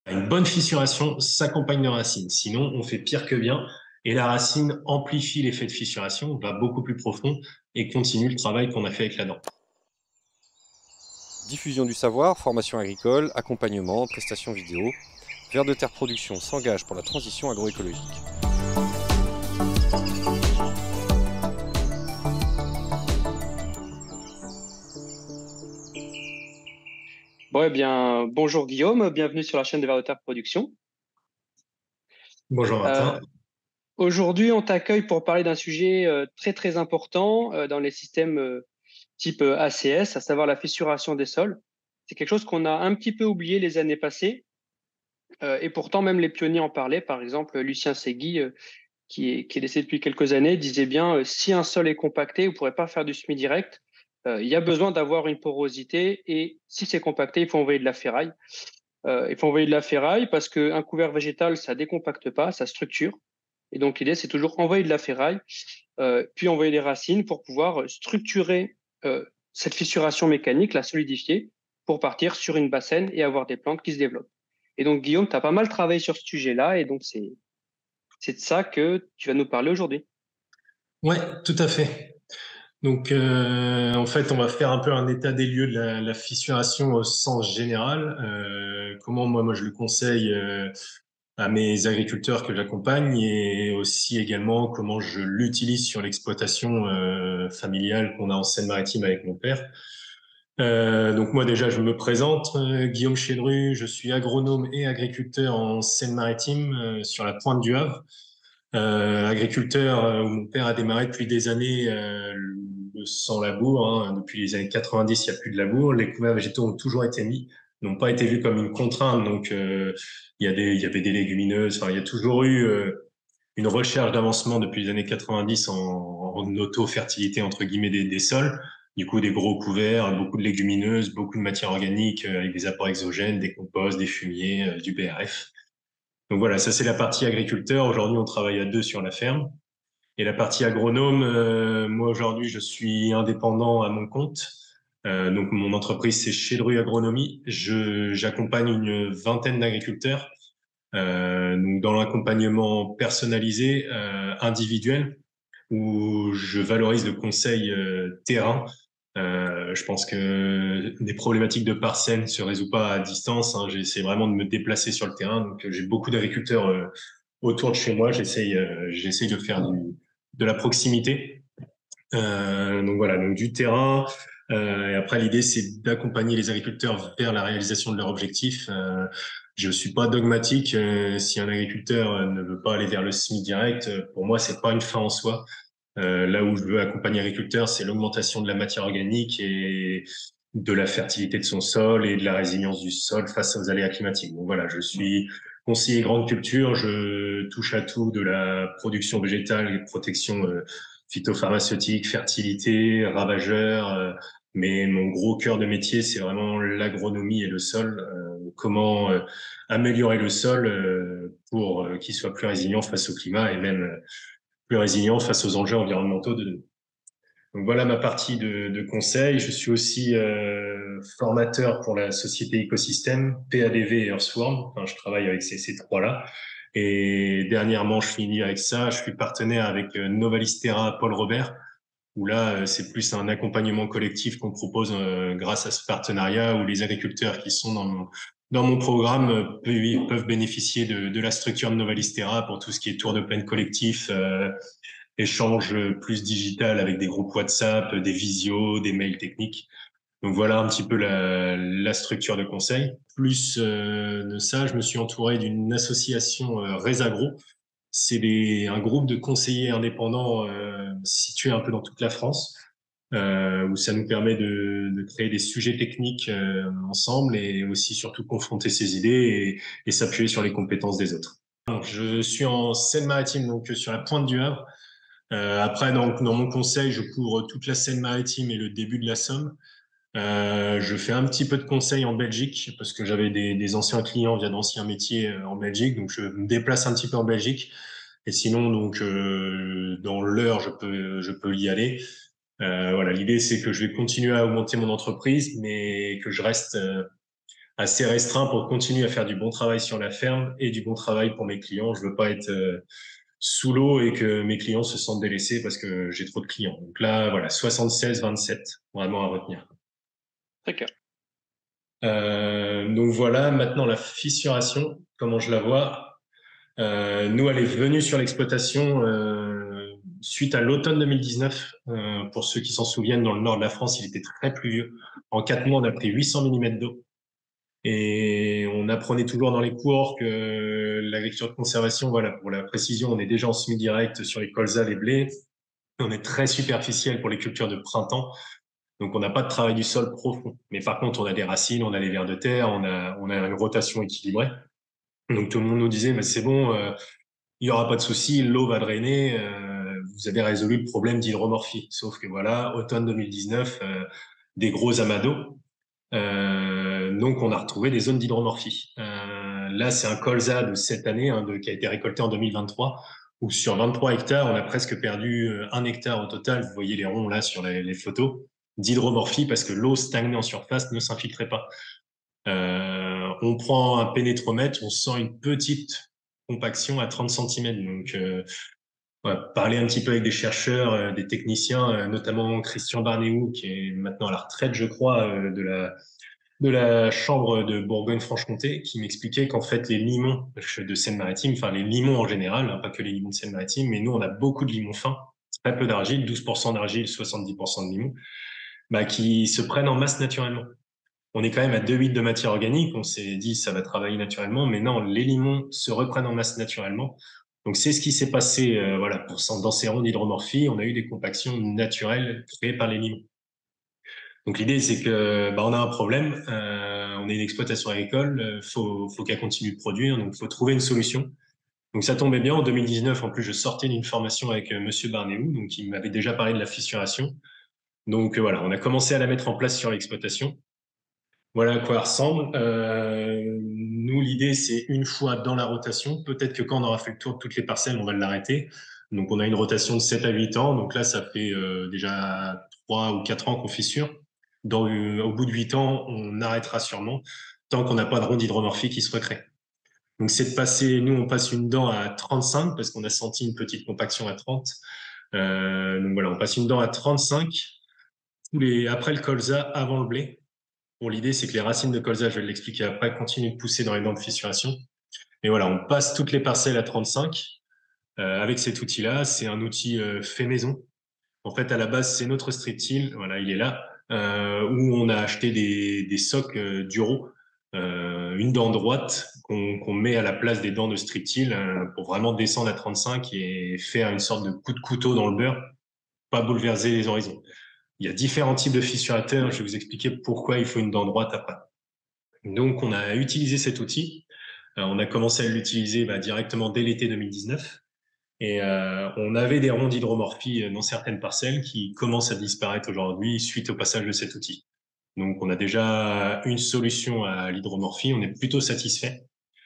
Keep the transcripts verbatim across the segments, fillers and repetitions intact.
Une bonne fissuration s'accompagne de racines. Sinon, on fait pire que bien. Et la racine amplifie l'effet de fissuration, va beaucoup plus profond et continue le travail qu'on a fait avec la dent. Diffusion du savoir, formation agricole, accompagnement, prestations vidéo. Vers de Terre Production s'engage pour la transition agroécologique. Bon, eh bien, bonjour Guillaume, bienvenue sur la chaîne de Vers de Terre Production. Bonjour Euh, Martin. Aujourd'hui, on t'accueille pour parler d'un sujet euh, très très important euh, dans les systèmes euh, type euh, A C S, à savoir la fissuration des sols. C'est quelque chose qu'on a un petit peu oublié les années passées, euh, et pourtant même les pionniers en parlaient. Par exemple, Lucien Segui, euh, qui est, qui est décédé depuis quelques années, disait bien euh, si un sol est compacté, vous ne pourrez pas faire du semis direct. Euh, il y a besoin d'avoir une porosité, et si c'est compacté, il faut envoyer de la ferraille. Euh, il faut envoyer de la ferraille parce qu'un couvert végétal, ça décompacte pas, ça structure. Et donc, l'idée, c'est toujours envoyer de la ferraille, euh, puis envoyer des racines pour pouvoir structurer euh, cette fissuration mécanique, la solidifier, pour partir sur une bassène et avoir des plantes qui se développent. Et donc, Guillaume, tu as pas mal travaillé sur ce sujet-là, et donc c'est c'est de ça que tu vas nous parler aujourd'hui. Ouais, tout à fait. Donc, euh, en fait, on va faire un peu un état des lieux de la, la fissuration au sens général. Euh, comment moi, moi, je le conseille euh, à mes agriculteurs que j'accompagne et aussi également comment je l'utilise sur l'exploitation euh, familiale qu'on a en Seine-Maritime avec mon père. Euh, donc moi déjà je me présente, euh, Guillaume Chédru, je suis agronome et agriculteur en Seine-Maritime euh, sur la pointe du Havre. Euh, agriculteur euh, où mon père a démarré depuis des années euh, le sans labour, hein. Depuis les années quatre-vingt-dix, il n'y a plus de labour. Les couverts végétaux ont toujours été mis, n'ont pas été vus comme une contrainte. Donc euh, il y a des, il y avait des légumineuses. Enfin, il y a toujours eu euh, une recherche d'avancement depuis les années quatre-vingt-dix en, en auto-fertilité entre guillemets des, des sols. Du coup, des gros couverts, beaucoup de légumineuses, beaucoup de matières organiques euh, avec des apports exogènes, des composts, des fumiers, euh, du B R F. Donc voilà, ça c'est la partie agriculteur. Aujourd'hui, on travaille à deux sur la ferme. Et la partie agronome, euh, moi aujourd'hui, je suis indépendant à mon compte. Euh, donc mon entreprise, c'est Chédru Agronomie. Je, j'accompagne une vingtaine d'agriculteurs euh, donc dans l'accompagnement personnalisé, euh, individuel, où je valorise le conseil euh, terrain. Euh, je pense que des problématiques de parcelles ne se résout pas à distance, hein. J'essaie vraiment de me déplacer sur le terrain. Donc j'ai beaucoup d'agriculteurs euh, autour de chez moi. J'essaye, euh, j'essaye de faire du, de la proximité. Euh, donc voilà, donc du terrain. Euh, et après, l'idée, c'est d'accompagner les agriculteurs vers la réalisation de leurs objectifs. Euh, je suis pas dogmatique. Euh, si un agriculteur euh, ne veut pas aller vers le semis direct, euh, pour moi, c'est pas une fin en soi. Euh, là où je veux accompagner l'agriculteur, c'est l'augmentation de la matière organique et de la fertilité de son sol et de la résilience du sol face aux aléas climatiques. Donc voilà, je suis conseiller grande culture, je touche à tout de la production végétale et de protection euh, phytopharmaceutique, fertilité, ravageurs. Euh, mais mon gros cœur de métier, c'est vraiment l'agronomie et le sol. Euh, comment euh, améliorer le sol euh, pour euh, qu'il soit plus résilient face au climat et même euh, plus résilient face aux enjeux environnementaux de demain. Donc voilà ma partie de, de conseil. Je suis aussi euh, formateur pour la société écosystème, P A D V et Earthworm. Enfin, je travaille avec ces, ces trois-là. Et dernièrement, je finis avec ça. Je suis partenaire avec euh, Novalistera Paul Robert, où là, euh, c'est plus un accompagnement collectif qu'on propose euh, grâce à ce partenariat, où les agriculteurs qui sont dans mon, dans mon programme euh, peuvent, peuvent bénéficier de, de la structure de Novalistera pour tout ce qui est tour de plaine collectif, euh, échange plus digital avec des groupes WhatsApp, des visios, des mails techniques. Donc voilà un petit peu la, la structure de conseil. Plus euh, de ça, je me suis entouré d'une association euh, Resagro. C'est des, un groupe de conseillers indépendants euh, situés un peu dans toute la France, euh, où ça nous permet de, de créer des sujets techniques euh, ensemble et aussi surtout confronter ses idées et, et s'appuyer sur les compétences des autres. Donc, je suis en Seine-Maritime, donc sur la pointe du Havre. Euh, après, donc, dans mon conseil, je couvre toute la Seine-Maritime et le début de la Somme. Euh, je fais un petit peu de conseil en Belgique parce que j'avais des, des anciens clients via d'anciens métiers euh, en Belgique, donc je me déplace un petit peu en Belgique. Et sinon, donc euh, dans l'heure, je peux je peux y aller. Euh, voilà, l'idée c'est que je vais continuer à augmenter mon entreprise, mais que je reste euh, assez restreint pour continuer à faire du bon travail sur la ferme et du bon travail pour mes clients. Je veux pas être euh, sous l'eau et que mes clients se sentent délaissés parce que j'ai trop de clients. Donc là, voilà, soixante-seize vingt-sept, vraiment à retenir. D'accord. Euh, donc voilà, maintenant la fissuration, comment je la vois. Euh, nous, elle est venue sur l'exploitation euh, suite à l'automne deux mille dix-neuf. Euh, pour ceux qui s'en souviennent, dans le nord de la France, il était très pluvieux. En quatre mois, on a pris huit cents millimètres d'eau. Et on apprenait toujours dans les cours que l'agriculture de conservation, voilà, pour la précision, on est déjà en semi-direct sur les colzas, les blés. On est très superficiel pour les cultures de printemps. Donc, on n'a pas de travail du sol profond. Mais par contre, on a des racines, on a des vers de terre, on a, on a une rotation équilibrée. Donc, tout le monde nous disait, mais c'est bon, euh, il y aura pas de souci, l'eau va drainer, euh, vous avez résolu le problème d'hydromorphie. Sauf que voilà, automne deux mille dix-neuf, euh, des gros amas d'eau. Euh, donc, on a retrouvé des zones d'hydromorphie. Euh, là, c'est un colza de cette année, hein, de, qui a été récolté en deux mille vingt-trois, où sur vingt-trois hectares, on a presque perdu euh, un hectare au total. Vous voyez les ronds là sur les, les photos d'hydromorphie parce que l'eau stagnée en surface ne s'infiltrait pas. Euh, on prend un pénétromètre, on sent une petite compaction à trente centimètres. Donc, euh, on va parler un petit peu avec des chercheurs, euh, des techniciens, euh, notamment Christian Barnéou, qui est maintenant à la retraite, je crois, euh, de la de la Chambre de Bourgogne-Franche-Comté, qui m'expliquait qu'en fait, les limons de Seine-Maritime, enfin les limons en général, hein, pas que les limons de Seine-Maritime, mais nous, on a beaucoup de limons fins, très peu d'argile, douze pour cent d'argile, soixante-dix pour cent de limons, bah, qui se prennent en masse naturellement. On est quand même à deux virgule huit de matière organique, on s'est dit ça va travailler naturellement, mais non, les limons se reprennent en masse naturellement. Donc c'est ce qui s'est passé euh, voilà, pour, dans ces ronds d'hydromorphie, on a eu des compactions naturelles créées par les limons. Donc l'idée c'est que bah, on a un problème, euh, on est une exploitation agricole, euh, faut faut qu'elle continue de produire, donc faut trouver une solution. Donc ça tombait bien en deux mille dix-neuf, en plus je sortais d'une formation avec euh, Monsieur Barnéou, donc il m'avait déjà parlé de la fissuration. Donc euh, voilà, on a commencé à la mettre en place sur l'exploitation. Voilà à quoi elle ressemble. Euh, nous l'idée c'est une fois dans la rotation, peut-être que quand on aura fait le tour de toutes les parcelles, on va l'arrêter. Donc on a une rotation de sept à huit ans, donc là ça fait euh, déjà trois ou quatre ans qu'on fissure. Dans, euh, au bout de huit ans, on arrêtera sûrement, tant qu'on n'a pas de ronde d'hydromorphie qui se recrée. Donc, c'est de passer, nous, on passe une dent à trente-cinq parce qu'on a senti une petite compaction à trente. Euh, donc voilà, on passe une dent à trente-cinq tous les, après le colza, avant le blé. Pour l'idée, c'est que les racines de colza, je vais l'expliquer après, continuent de pousser dans les dents de fissuration. Et voilà, on passe toutes les parcelles à trente-cinq euh, avec cet outil-là. C'est un outil euh, fait maison. En fait, à la base, c'est notre strip-till. Voilà, il est là. Euh, où on a acheté des, des socs euh, Duro, euh, une dent droite qu'on qu'on met à la place des dents de strip-till euh, pour vraiment descendre à trente-cinq et faire une sorte de coup de couteau dans le beurre, pas bouleverser les horizons. Il y a différents types de fissurateurs. Je vais vous expliquer pourquoi il faut une dent droite après. Donc, on a utilisé cet outil. Euh, on a commencé à l'utiliser bah, directement dès l'été deux mille dix-neuf. Et euh, on avait des ronds d'hydromorphie dans certaines parcelles qui commencent à disparaître aujourd'hui suite au passage de cet outil. Donc, on a déjà une solution à l'hydromorphie. On est plutôt satisfait.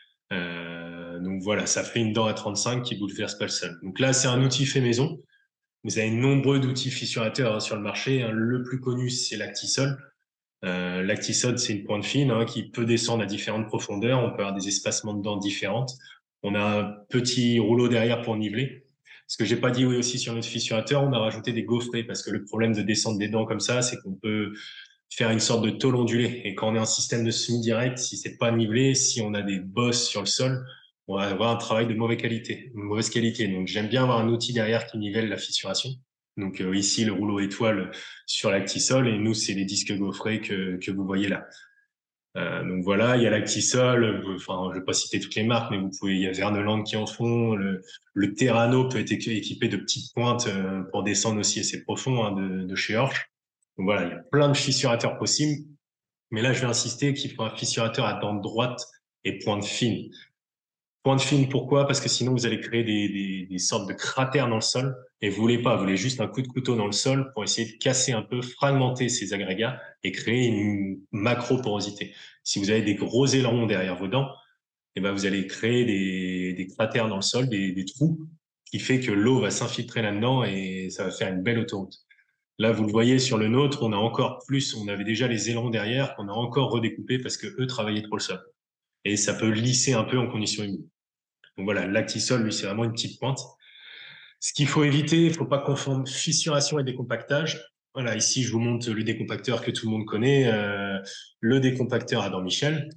Euh, donc voilà, ça fait une dent à trente-cinq qui bouleverse pas le sol. Donc là, c'est un outil fait maison. Vous avez nombreux d'outils fissurateurs hein, sur le marché. Hein. Le plus connu, c'est l'Actisol. Euh, L'Actisol, c'est une pointe fine hein, qui peut descendre à différentes profondeurs. On peut avoir des espacements de dents différentes. On a un petit rouleau derrière pour niveler. Ce que j'ai pas dit oui aussi sur notre fissurateur, on a rajouté des gaufrets parce que le problème de descendre des dents comme ça, c'est qu'on peut faire une sorte de tôle ondulée. Et quand on est un système de semi-direct, si c'est pas nivelé, si on a des bosses sur le sol, on va avoir un travail de mauvaise qualité, une mauvaise qualité. Donc j'aime bien avoir un outil derrière qui nivelle la fissuration. Donc euh, ici le rouleau étoile sur l'Actisol et nous c'est les disques gaufrés que que vous voyez là. Euh, donc voilà, il y a l'Actisol, enfin je vais pas citer toutes les marques, mais vous pouvez, il y a Verneland qui en font, le, le Terrano peut être équipé de petites pointes euh, pour descendre aussi assez profond hein, de, de chez Horsch. Donc voilà, il y a plein de fissurateurs possibles, mais là je vais insister qu'il faut un fissurateur à dent droite et pointe fine. Pointe fine, pourquoi? Parce que sinon vous allez créer des, des, des sortes de cratères dans le sol et vous voulez pas, vous voulez juste un coup de couteau dans le sol pour essayer de casser un peu, fragmenter ces agrégats et créer une macro-porosité. Si vous avez des gros ailerons derrière vos dents, eh ben vous allez créer des, des cratères dans le sol, des, des trous, qui fait que l'eau va s'infiltrer là-dedans et ça va faire une belle autoroute. Là, vous le voyez sur le nôtre, on a encore plus, on avait déjà les ailerons derrière qu'on a encore redécoupés parce que eux travaillaient trop le sol. Et ça peut lisser un peu en conditions humides. Donc voilà, l'actisol, lui, c'est vraiment une petite pointe. Ce qu'il faut éviter, il ne faut pas confondre fissuration et décompactage. Voilà, ici, je vous montre le décompacteur que tout le monde connaît, euh, le décompacteur Adam Michel.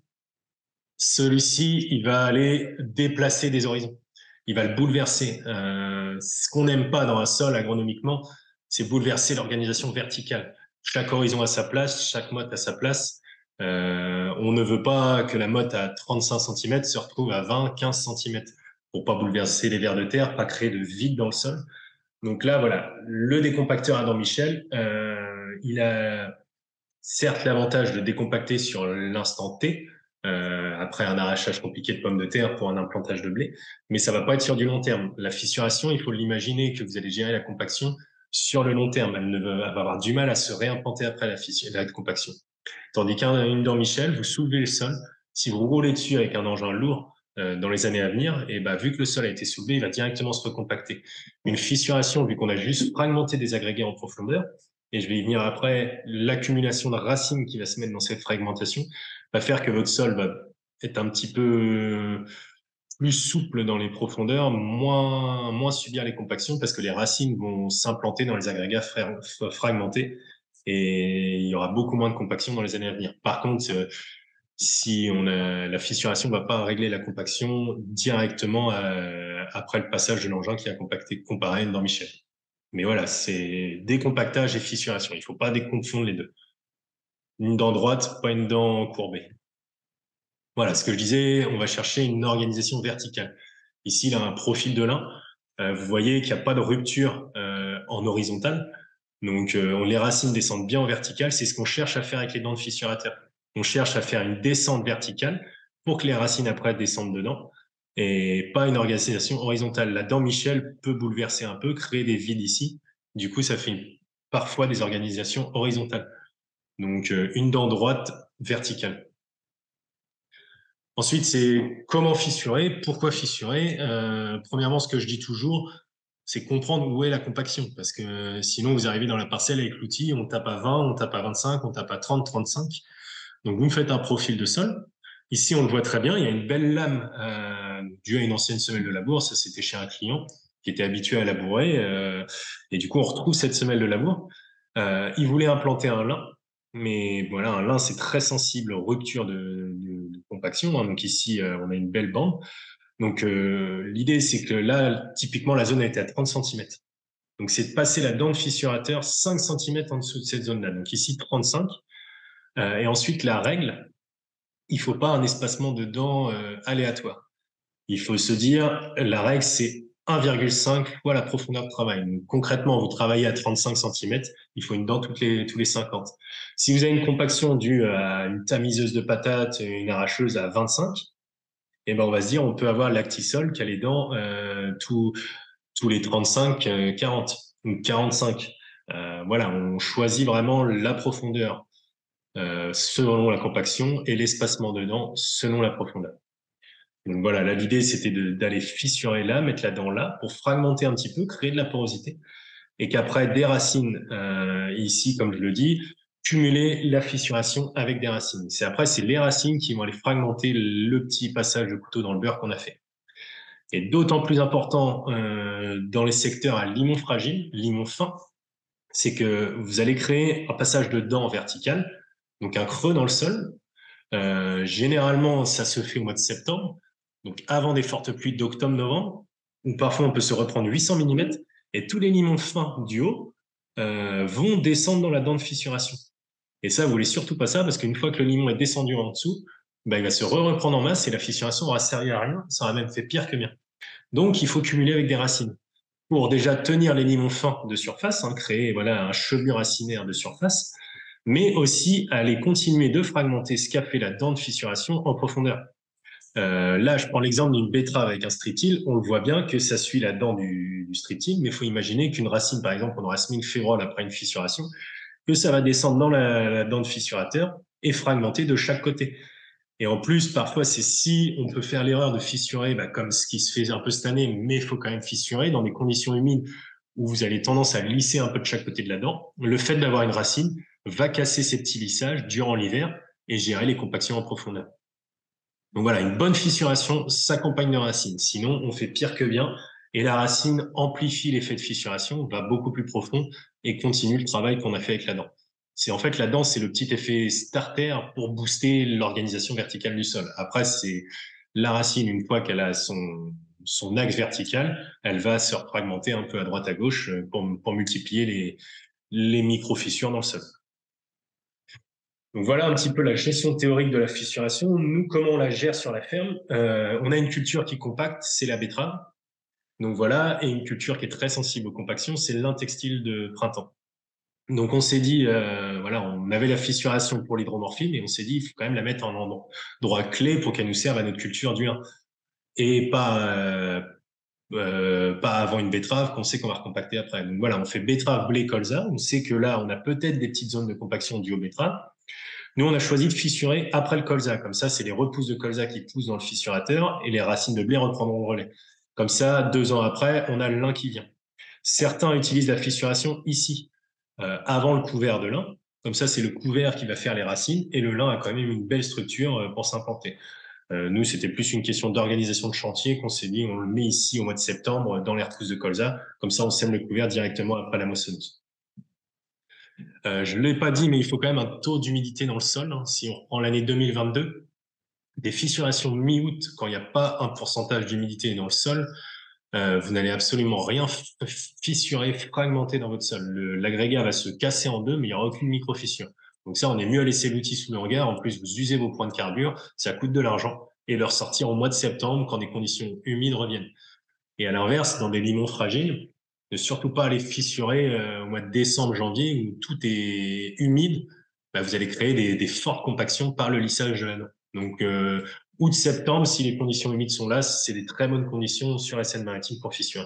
Celui-ci, il va aller déplacer des horizons. Il va le bouleverser. Euh, ce qu'on n'aime pas dans un sol agronomiquement, c'est bouleverser l'organisation verticale. Chaque horizon a sa place, chaque motte a sa place. Euh, on ne veut pas que la motte à trente-cinq centimètres se retrouve à vingt, quinze centimètres pour pas bouleverser les vers de terre, pas créer de vide dans le sol. Donc là, voilà, le décompacteur Adam Michel, euh, il a certes l'avantage de décompacter sur l'instant T, euh, après un arrachage compliqué de pommes de terre pour un implantage de blé, mais ça va pas être sur du long terme. La fissuration, il faut l'imaginer que vous allez gérer la compaction sur le long terme. Elle, ne va, elle va avoir du mal à se réimplanter après la, la compaction. Tandis qu'une dent Michel, vous soulevez le sol. Si vous roulez dessus avec un engin lourd euh, dans les années à venir, et bah, vu que le sol a été soulevé, il va directement se recompacter. Une fissuration, vu qu'on a juste fragmenté des agrégats en profondeur, et je vais y venir après, l'accumulation de racines qui va se mettre dans cette fragmentation va faire que votre sol va être un petit peu plus souple dans les profondeurs, moins, moins subir les compactions parce que les racines vont s'implanter dans les agrégats fragmentés et il y aura beaucoup moins de compaction dans les années à venir. Par contre, euh, si on a, la fissuration ne va pas régler la compaction directement euh, après le passage de l'engin qui a compacté comparé à une dent Michel. Mais voilà, c'est décompactage et fissuration. Il ne faut pas déconfondre les deux. Une dent droite, pas une dent courbée. Voilà, ce que je disais, on va chercher une organisation verticale. Ici, il a un profil de lin. Euh, vous voyez qu'il n'y a pas de rupture euh, en horizontal. Donc, euh, les racines descendent bien en verticale. C'est ce qu'on cherche à faire avec les dents de fissurateur. On cherche à faire une descente verticale pour que les racines après descendent dedans et pas une organisation horizontale. La dent Michel peut bouleverser un peu, créer des vides ici. Du coup, ça fait une, parfois des organisations horizontales. Donc, euh, une dent droite verticale. Ensuite, c'est comment fissurer, pourquoi fissurer. Euh, premièrement, ce que je dis toujours, c'est comprendre où est la compaction. Parce que sinon, vous arrivez dans la parcelle avec l'outil, on tape à vingt, on tape à vingt-cinq, on tape à trente, trente-cinq. Donc, vous me faites un profil de sol. Ici, on le voit très bien, il y a une belle lame euh, due à une ancienne semelle de labour. Ça, c'était chez un client qui était habitué à labourer. Euh, et du coup, on retrouve cette semelle de labour. Euh, il voulait implanter un lin. Mais voilà, un lin, c'est très sensible aux ruptures de, de, de compaction. Hein. Donc ici, euh, on a une belle bande. Donc euh, l'idée, c'est que là, typiquement, la zone a été à trente centimètres. Donc c'est de passer la dent de fissurateur cinq centimètres en dessous de cette zone-là. Donc ici, trente-cinq. Euh, et ensuite, la règle, il faut pas un espacement de dents euh, aléatoire. Il faut se dire, la règle, c'est un virgule cinq fois la profondeur de travail. Donc, concrètement, vous travaillez à trente-cinq centimètres, il faut une dent toutes les, tous les cinquante. Si vous avez une compaction due à une tamiseuse de patates, une arracheuse à vingt-cinq, eh ben, on va se dire, on peut avoir l'actisol qui a les dents euh, tous, tous les trente-cinq, euh, quarante ou quarante-cinq. Euh, voilà, on choisit vraiment la profondeur euh, selon la compaction et l'espacement de dents selon la profondeur. Donc voilà, là, l'idée, c'était d'aller fissurer là, mettre la dent là, pour fragmenter un petit peu, créer de la porosité, et qu'après, des racines, euh, ici, comme je le dis, cumuler la fissuration avec des racines. C'est après, c'est les racines qui vont aller fragmenter le petit passage de couteau dans le beurre qu'on a fait. Et d'autant plus important euh, dans les secteurs à limon fragile, limon fin, c'est que vous allez créer un passage de dents vertical, donc un creux dans le sol. Euh, généralement, ça se fait au mois de septembre, donc avant des fortes pluies d'octobre-novembre, où parfois on peut se reprendre huit cents millimètres, et tous les limons fins du haut euh, vont descendre dans la dent de fissuration. Et ça, vous voulez surtout pas ça, parce qu'une fois que le limon est descendu en dessous, bah, il va se re-reprendre en masse et la fissuration aura servi à rien, ça aura même fait pire que bien. Donc, il faut cumuler avec des racines pour déjà tenir les limons fins de surface, hein, créer voilà un chevelu racinaire de surface, mais aussi aller continuer de fragmenter ce qu'a fait la dent de fissuration en profondeur. Euh, là, je prends l'exemple d'une betterave avec un streptil. On le voit bien que ça suit la dent du, du streptil, mais il faut imaginer qu'une racine, par exemple, on aura semé une févrole après une fissuration, que ça va descendre dans la, la dent de fissurateur et fragmenter de chaque côté. Et en plus, parfois, c'est si on peut faire l'erreur de fissurer, bah, comme ce qui se fait un peu cette année, mais il faut quand même fissurer dans des conditions humides où vous avez tendance à lisser un peu de chaque côté de la dent. Le fait d'avoir une racine va casser ces petits lissages durant l'hiver et gérer les compactions en profondeur. Donc voilà, une bonne fissuration s'accompagne de racines. Sinon, on fait pire que bien et la racine amplifie l'effet de fissuration, va beaucoup plus profond et continue le travail qu'on a fait avec la dent. C'est en fait la dent, c'est le petit effet starter pour booster l'organisation verticale du sol. Après, c'est la racine, une fois qu'elle a son, son axe vertical, elle va se fragmenter un peu à droite à gauche pour, pour multiplier les, les micro-fissures dans le sol. Donc voilà un petit peu la gestion théorique de la fissuration. Nous, comment on la gère sur la ferme? euh, On a une culture qui compacte, c'est la betterave. Donc voilà, et une culture qui est très sensible aux compactions, c'est lin textile de printemps. Donc on s'est dit, euh, voilà, on avait la fissuration pour l'hydromorphine et on s'est dit, il faut quand même la mettre en endroit clé pour qu'elle nous serve à notre culture du lin. Et pas, euh, euh, pas avant une betterave qu'on sait qu'on va recompacter après. Donc voilà, on fait betterave, blé, colza. On sait que là, on a peut-être des petites zones de compaction dues aux betteraves. Nous, on a choisi de fissurer après le colza. Comme ça, c'est les repousses de colza qui poussent dans le fissurateur et les racines de blé reprendront le relais. Comme ça, deux ans après, on a le lin qui vient. Certains utilisent la fissuration ici, euh, avant le couvert de lin. Comme ça, c'est le couvert qui va faire les racines et le lin a quand même une belle structure euh, pour s'implanter. Euh, nous, c'était plus une question d'organisation de chantier qu'on s'est dit, on le met ici au mois de septembre dans les repousses de colza. Comme ça, on sème le couvert directement après la moissonneuse. Euh, je ne l'ai pas dit, mais il faut quand même un taux d'humidité dans le sol. Hein. Si on reprend l'année deux mille vingt-deux, des fissurations mi-août, quand il n'y a pas un pourcentage d'humidité dans le sol, euh, vous n'allez absolument rien fissurer, fragmenter dans votre sol. L'agrégat va se casser en deux, mais il n'y aura aucune micro-fissure. Donc ça, on est mieux à laisser l'outil sous le hangar. En plus, vous usez vos points de carbure, ça coûte de l'argent, et leur sortir au mois de septembre quand des conditions humides reviennent. Et à l'inverse, dans des limons fragiles, ne surtout pas aller fissurer euh, au mois de décembre, janvier, où tout est humide, bah, vous allez créer des, des fortes compactions par le lissage de la dent. Donc, euh, août, septembre, si les conditions humides sont là, c'est des très bonnes conditions sur la Seine-Maritime pour fissurer.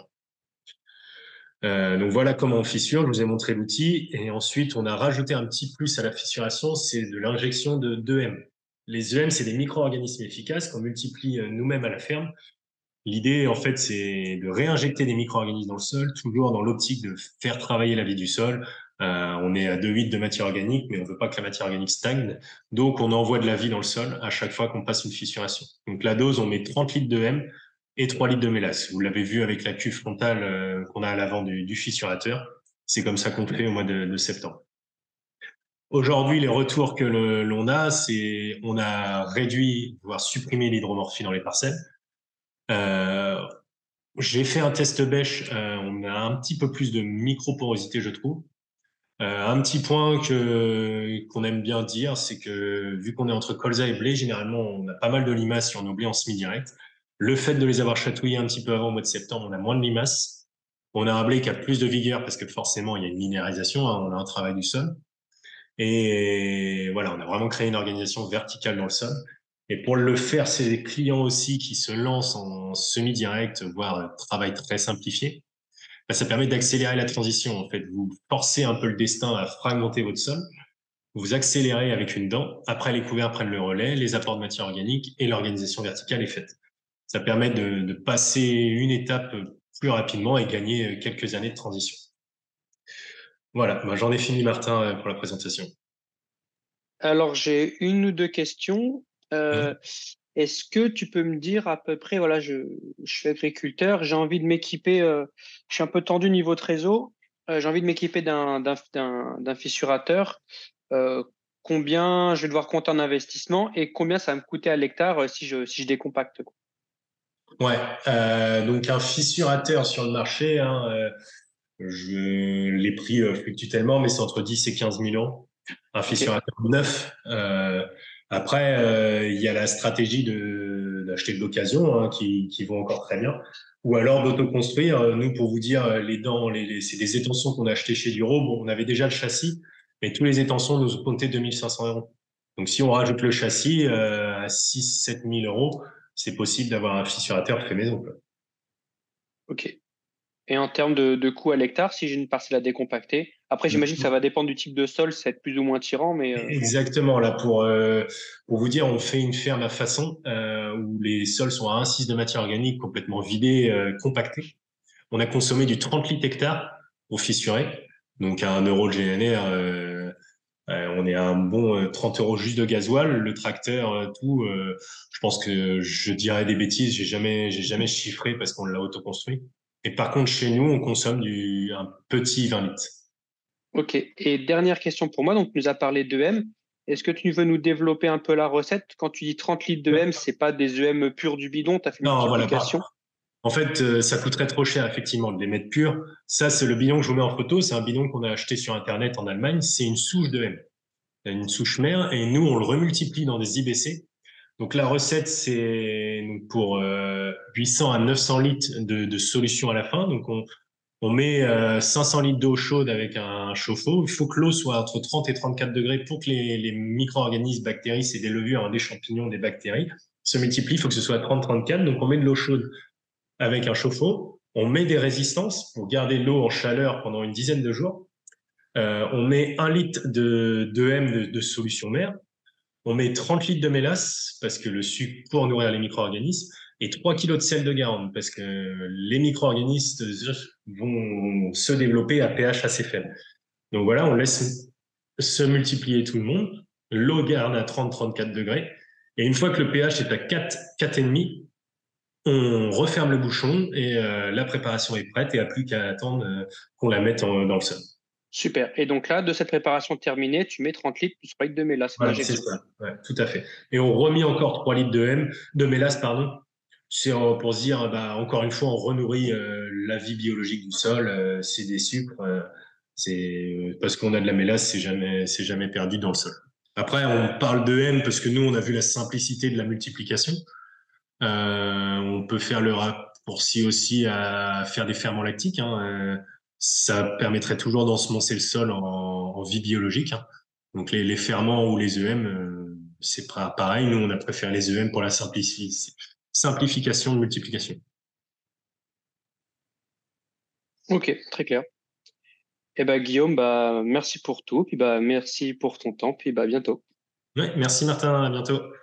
Euh, donc voilà comment on fissure, je vous ai montré l'outil, et ensuite on a rajouté un petit plus à la fissuration, c'est de l'injection de d'E M. Les E M, c'est des micro-organismes efficaces qu'on multiplie nous-mêmes à la ferme. L'idée, en fait, c'est de réinjecter des micro-organismes dans le sol, toujours dans l'optique de faire travailler la vie du sol. Euh, on est à deux virgule huit de matière organique, mais on ne veut pas que la matière organique stagne. Donc, on envoie de la vie dans le sol à chaque fois qu'on passe une fissuration. Donc, la dose, on met trente litres de M et trois litres de mélasse. Vous l'avez vu avec la cuve frontale euh, qu'on a à l'avant du, du fissurateur. C'est comme ça qu'on fait au mois de, de septembre. Aujourd'hui, les retours que l'on a, c'est on a réduit, voire supprimé l'hydromorphie dans les parcelles. Euh, j'ai fait un test bêche, euh, on a un petit peu plus de microporosité, je trouve. Euh, un petit point que qu'on aime bien dire, c'est que vu qu'on est entre colza et blé, généralement on a pas mal de limaces sur nos blés en semi-direct. Le fait de les avoir chatouillés un petit peu avant au mois de septembre, on a moins de limaces. On a un blé qui a plus de vigueur parce que forcément il y a une minéralisation, hein, on a un travail du sol. Et voilà, on a vraiment créé une organisation verticale dans le sol. Et pour le faire, c'est des clients aussi qui se lancent en semi-direct, voire travail très simplifié. Ben, ça permet d'accélérer la transition. En fait, vous forcez un peu le destin à fragmenter votre sol. Vous accélérez avec une dent. Après, les couverts prennent le relais, les apports de matière organique et l'organisation verticale est faite. Ça permet de, de passer une étape plus rapidement et gagner quelques années de transition. Voilà, ben, j'en ai fini, Martin, pour la présentation. Alors, j'ai une ou deux questions. Euh, mmh. Est-ce que tu peux me dire à peu près, voilà, je, je suis agriculteur, j'ai envie de m'équiper, euh, je suis un peu tendu niveau de réseau, euh, j'ai envie de m'équiper d'un, d'un, d'un, d'un fissurateur. Euh, combien je vais devoir compter en investissement et combien ça va me coûter à l'hectare euh, si je, si je décompacte, quoi. Ouais, euh, donc un fissurateur sur le marché, hein, euh, je, les prix euh, fluctuent tellement, mais c'est entre dix et quinze mille euros. Un fissurateur okay. neuf. Euh, après, euh, il y a la stratégie de, d'acheter de l'occasion, hein, qui, qui vont encore très bien. Ou alors d'autoconstruire. Nous, pour vous dire, les dents, les, les, c'est des étançons qu'on a achetés chez Duro. Bon, on avait déjà le châssis, mais tous les étançons nous ont compté deux mille cinq cents euros. Donc, si on rajoute le châssis euh, à six sept mille euros, c'est possible d'avoir un fissurateur fait maison, quoi. Ok. Et en termes de, de coût à l'hectare, si j'ai une parcelle à décompacter, après j'imagine que ça va dépendre du type de sol, ça va être plus ou moins tirant, mais euh... exactement. Là, pour euh, pour vous dire, on fait une ferme à façon euh, où les sols sont à un virgule six de matière organique complètement vidés, euh, compactés. On a consommé du trente litres hectare. pour fissurer. Donc, à un euro le G N R, euh, euh, on est à un bon euh, trente euros juste de gasoil. Le tracteur, euh, tout, euh, je pense que je dirais des bêtises. J'ai jamais, j'ai jamais chiffré parce qu'on l'a autoconstruit. Et par contre, chez nous, on consomme du, un petit vingt litres. Ok. Et dernière question pour moi. Donc, tu nous as parlé d'E M. Est-ce que tu veux nous développer un peu la recette? Quand tu dis trente litres d'E M, c'est pas des E M purs du bidon, tu as fait une Non, voilà, multiplication. pas. En fait, euh, ça coûterait trop cher, effectivement, de les mettre purs. Ça, c'est le bidon que je vous mets en photo. C'est un bidon qu'on a acheté sur Internet en Allemagne. C'est une souche de M. Une souche mère. Et nous, on le remultiplie dans des I B C. Donc, la recette, c'est pour euh, huit cents à neuf cents litres de, de solution à la fin. Donc, on, on met euh, cinq cents litres d'eau chaude avec un chauffe-eau. Il faut que l'eau soit entre trente et trente-quatre degrés pour que les, les micro-organismes, bactéries, c'est des levures, hein, des champignons, des bactéries, se multiplient. Il faut que ce soit à trente à trente-quatre. Donc, on met de l'eau chaude avec un chauffe-eau. On met des résistances pour garder l'eau en chaleur pendant une dizaine de jours. Euh, on met un litre de, de M de, de solution mère. On met trente litres de mélasse parce que le sucre pour nourrir les micro-organismes et trois kilos de sel de Guérande parce que les micro-organismes vont se développer à pH assez faible. Donc voilà, on laisse se multiplier tout le monde. L'eau garde à trente à trente-quatre degrés. Et une fois que le pH est à quatre, quatre virgule cinq, on referme le bouchon et euh, la préparation est prête et il n'y a plus qu'à attendre euh, qu'on la mette en, dans le sol. Super. Et donc là, de cette préparation terminée, tu mets trente litres plus trois litres de mélasse Voilà, c'est d'injection. ça. Ouais, tout à fait. Et on remet encore trois litres de M, de mélasse, pardon. C'est euh, pour se dire, bah, encore une fois, on renourrit euh, la vie biologique du sol. Euh, c'est des sucres. Euh, c'est parce qu'on a de la mélasse, c'est jamais, c'est jamais perdu dans le sol. Après, on parle de M parce que nous, on a vu la simplicité de la multiplication. Euh, on peut faire le raccourci aussi à faire des ferments lactiques. Hein. Euh, ça permettrait toujours d'ensemencer le sol en, en vie biologique. Hein. Donc les, les ferments ou les E M, euh, c'est pareil. Nous, on a préféré les E M pour la simplifi- simplification de multiplication. Ok, très clair. Eh ben, Guillaume, bah, merci pour tout. Puis bah, merci pour ton temps. Puis bah, à bientôt. Ouais, merci Martin, à bientôt.